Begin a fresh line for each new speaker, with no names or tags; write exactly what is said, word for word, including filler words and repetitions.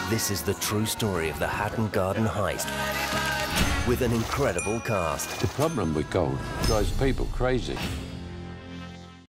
This is the true story of the Hatton Garden heist, with an incredible cast.
The problem with gold drives people crazy.